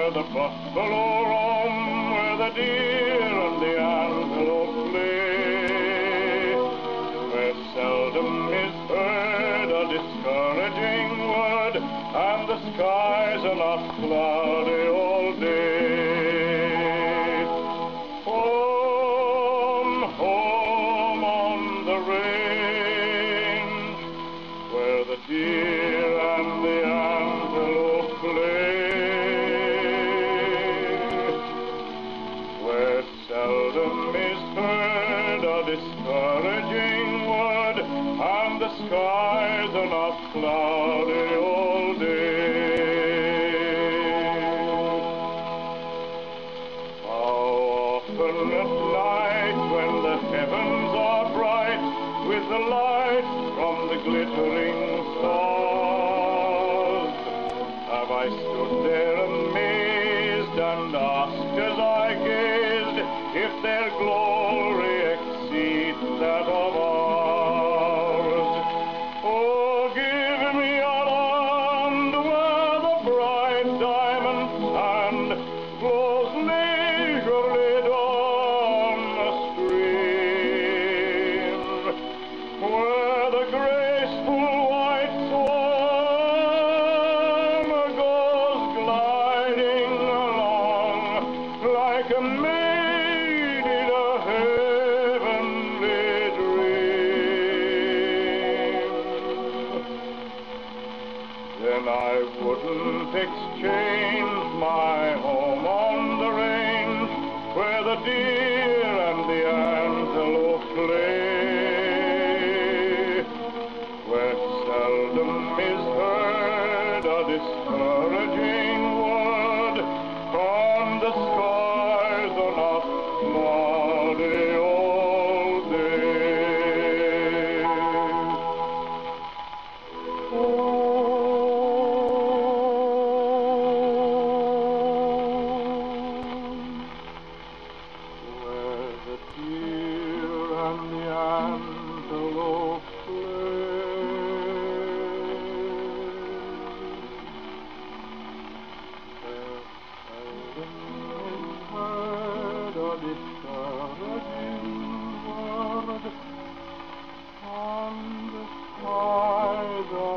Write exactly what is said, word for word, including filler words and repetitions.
where the buffalo roam, where the deer and the antelope play, where seldom is heard a discouraging word, and the skies are not cloudy all day. Home, home on the range, where the deer and the antelope play, where seldom is heard a discouraging word, and the skies are not cloudy all day. How often at night, when the heavens are bright with the light from the glittering stars, have I stood there amazed and asked as I gazed if their glory exceeds that of ours. Oh, give me a land where the bright diamond sand flows leisurely down the stream, where the graceful white swan goes gliding along like a maid in a heavenly dream. Then I wouldn't exchange my home on the range, where the deer and the antelope play, where seldom is heard a discouraging word, and the skies are not cloudy all day. Where the deer and the antelope play, where seldom is heard a discouraging word, and the skies are